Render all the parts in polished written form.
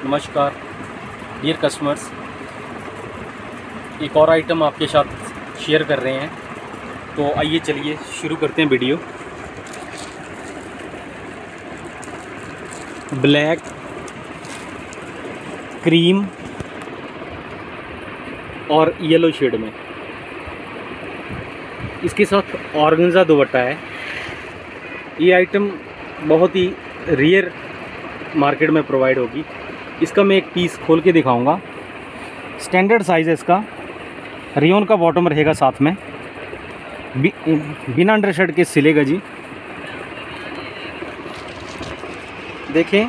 नमस्कार dear customers, एक और आइटम आपके साथ शेयर कर रहे हैं। तो आइए चलिए शुरू करते हैं वीडियो। ब्लैक, क्रीम और येलो शेड में इसके साथ ऑर्गेन्जा दुपट्टा है। ये आइटम बहुत ही रेयर मार्केट में प्रोवाइड होगी। इसका मैं एक पीस खोल के दिखाऊंगा। स्टैंडर्ड साइज़ है इसका। रियोन का बॉटम रहेगा साथ में, बिना अंडरशर्ट के सिलेगा जी। देखें,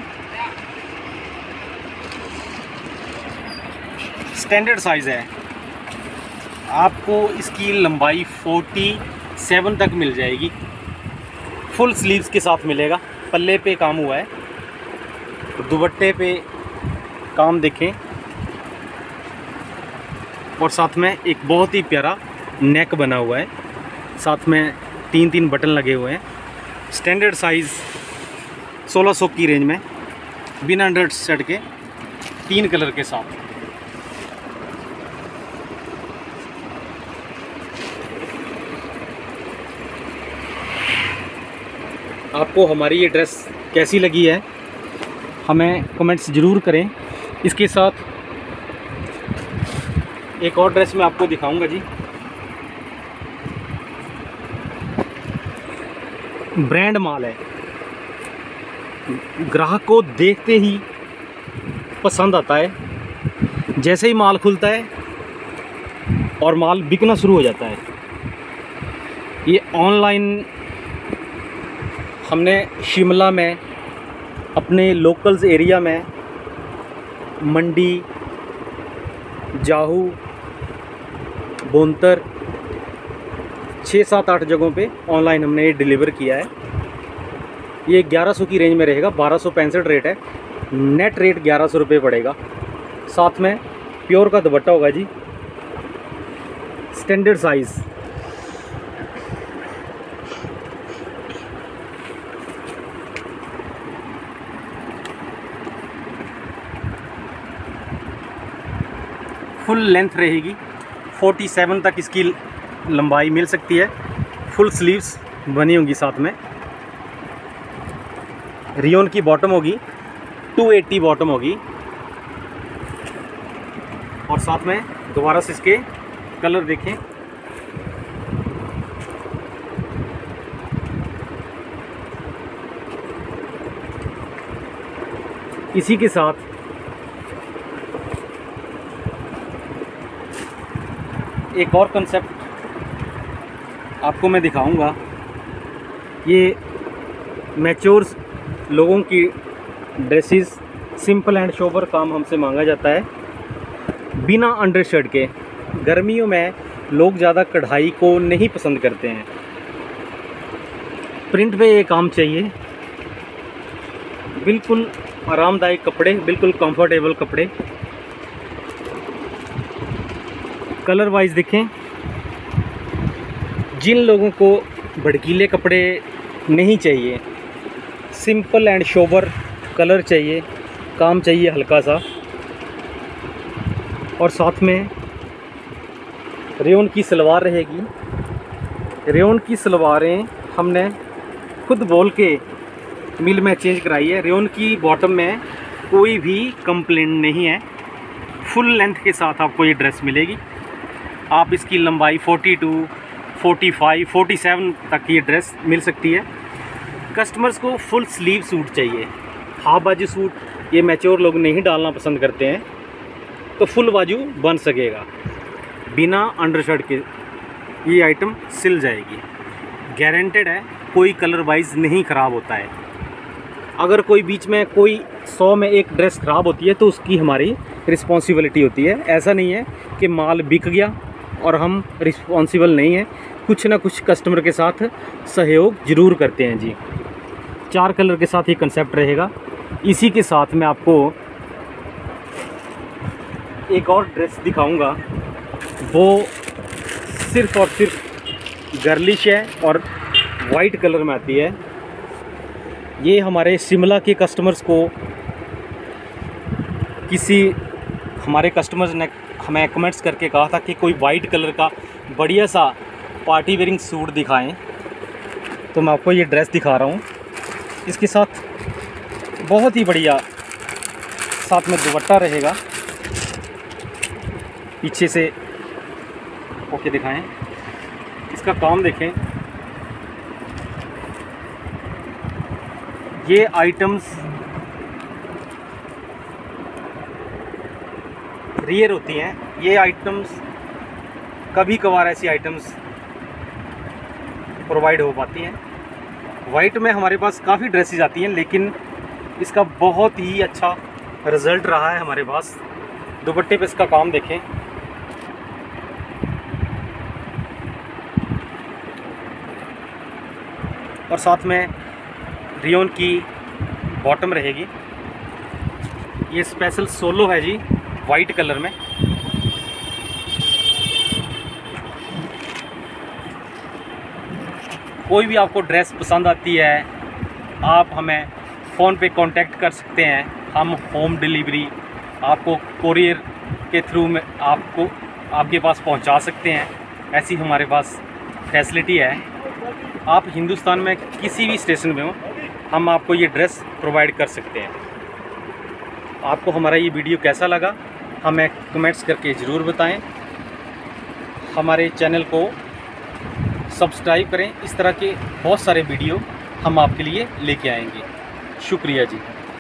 स्टैंडर्ड साइज़ है। आपको इसकी लंबाई 47 तक मिल जाएगी। फुल स्लीव्स के साथ मिलेगा। पल्ले पे काम हुआ है, दुपट्टे पे काम देखें, और साथ में एक बहुत ही प्यारा नेक बना हुआ है। साथ में 3 बटन लगे हुए हैं। स्टैंडर्ड साइज़ 1600 की रेंज में, बिना अंडरशर्ट के 3 कलर के साथ। आपको हमारी ये ड्रेस कैसी लगी है हमें कमेंट्स ज़रूर करें। इसके साथ एक और ड्रेस मैं आपको दिखाऊंगा जी। ब्रांड माल है, ग्राहक को देखते ही पसंद आता है। जैसे ही माल खुलता है और माल बिकना शुरू हो जाता है। ये ऑनलाइन हमने शिमला में, अपने लोकल्स एरिया में, मंडी, जाहू, बोनतर, 6, 7, 8 जगहों पे ऑनलाइन हमने ये डिलीवर किया है। ये 1100 की रेंज में रहेगा। 1265 रेट है। नेट रेट 1100 रुपये पड़ेगा। साथ में प्योर का दुपट्टा होगा जी। Standard size. फुल लेंथ रहेगी। 47 तक इसकी लंबाई मिल सकती है। फुल स्लीव्स बनी होंगी। साथ में रियोन की बॉटम होगी, 280 बॉटम होगी। और साथ में दोबारा से इसके कलर देखें। इसी के साथ एक और कंसेप्ट आपको मैं दिखाऊंगा। ये मैच्योर लोगों की ड्रेसेस, सिंपल एंड सोबर काम हमसे मांगा जाता है, बिना अंडरशर्ट के। गर्मियों में लोग ज़्यादा कढ़ाई को नहीं पसंद करते हैं। प्रिंट पे ये काम चाहिए। बिल्कुल आरामदायक कपड़े, बिल्कुल कंफर्टेबल कपड़े। कलर वाइज देखें। जिन लोगों को भड़कीले कपड़े नहीं चाहिए, सिंपल एंड सोबर कलर चाहिए, काम चाहिए हल्का सा, और साथ में रेयॉन की सलवार रहेगी। रेयॉन की सलवारें हमने खुद बोल के मिल में चेंज कराई है। रेयॉन की बॉटम में कोई भी कंप्लेंट नहीं है। फुल लेंथ के साथ आपको ये ड्रेस मिलेगी। आप इसकी लंबाई 42, 45, 47 तक ये ड्रेस मिल सकती है। कस्टमर्स को फुल स्लीव सूट चाहिए। हाफ बाजू सूट ये मैच्योर लोग नहीं डालना पसंद करते हैं, तो फुल बाजू बन सकेगा। बिना अंडरशर्ट के ये आइटम सिल जाएगी। गारंटेड है, कोई कलर वाइज नहीं ख़राब होता है। अगर कोई बीच में कोई 100 में एक ड्रेस ख़राब होती है तो उसकी हमारी रिस्पॉन्सिबिलिटी होती है। ऐसा नहीं है कि माल बिक गया और हम रिस्पॉन्सिबल नहीं हैं। कुछ ना कुछ कस्टमर के साथ सहयोग ज़रूर करते हैं जी। 4 कलर के साथ ये कंसेप्ट रहेगा। इसी के साथ मैं आपको एक और ड्रेस दिखाऊंगा। वो सिर्फ़ और सिर्फ गर्लिश है और वाइट कलर में आती है। ये हमारे शिमला के कस्टमर्स को किसी हमारे कस्टमर्स ने हमें कमेंट्स करके कहा था कि कोई वाइट कलर का बढ़िया सा पार्टी वेयरिंग सूट दिखाएं, तो मैं आपको ये ड्रेस दिखा रहा हूँ। इसके साथ बहुत ही बढ़िया साथ में दुपट्टा रहेगा। पीछे से ओके दिखाएं, इसका काम देखें। ये आइटम्स रेयर होती हैं, ये आइटम्स कभी कभार ऐसी आइटम्स प्रोवाइड हो पाती हैं। वाइट में हमारे पास काफ़ी ड्रेसेस आती हैं, लेकिन इसका बहुत ही अच्छा रिज़ल्ट रहा है हमारे पास। दुपट्टे पे इसका काम देखें, और साथ में रियोन की बॉटम रहेगी। ये स्पेशल सोलो है जी, वाइट कलर में। कोई भी आपको ड्रेस पसंद आती है, आप हमें फ़ोन पे कांटेक्ट कर सकते हैं। हम होम डिलीवरी आपको कोरियर के थ्रू में आपको आपके पास पहुंचा सकते हैं। ऐसी हमारे पास फैसिलिटी है। आप हिंदुस्तान में किसी भी स्टेशन में हो, हम आपको ये ड्रेस प्रोवाइड कर सकते हैं। आपको हमारा ये वीडियो कैसा लगा हमें कमेंट्स करके ज़रूर बताएं। हमारे चैनल को सब्सक्राइब करें। इस तरह के बहुत सारे वीडियो हम आपके लिए लेके आएंगे। शुक्रिया जी।